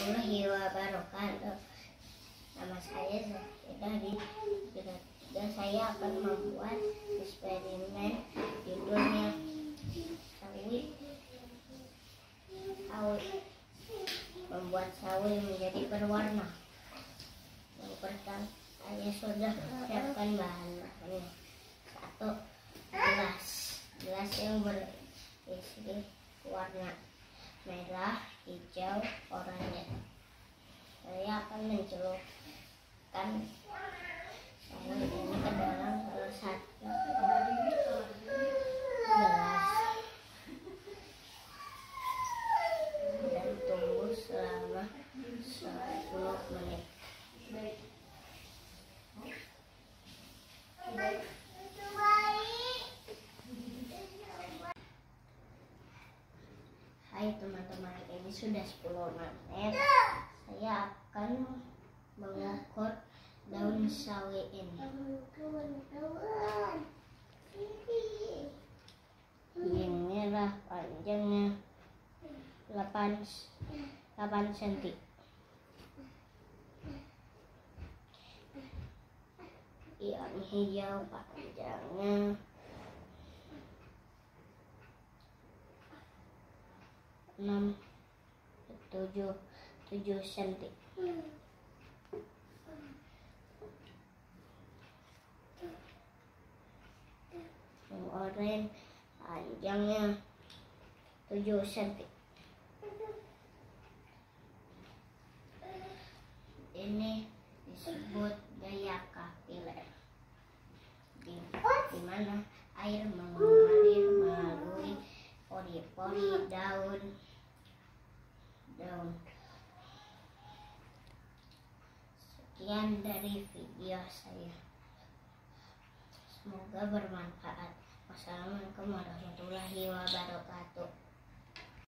warahmatullahi wabarakatuh. Nama saya Zahid. Dan saya akan membuat eksperimen judulnya sawi. Membuat sawi menjadi berwarna. Yang pertama, saya sudah siapkan bahan-bahannya. 1 gelas yang berisi warna merah, hijau, oranye. Saya akan mencelupkan sawi ini ke dalam salah satu gelas dan tunggu selama 10 menit. Hai teman-teman, ini sudah 10 menit. Saya akan mengukur daun sawi ini. Inilah panjangnya 8 cm. Yang hijau panjangnya 7 cm. Yang oranye panjangnya 7 cm. Ini disebut gaya kapiler, di mana air mengalir melalui pori-pori daun. Sekian dari video saya. Semoga bermanfaat. Wassalamualaikum warahmatullahi wabarakatuh.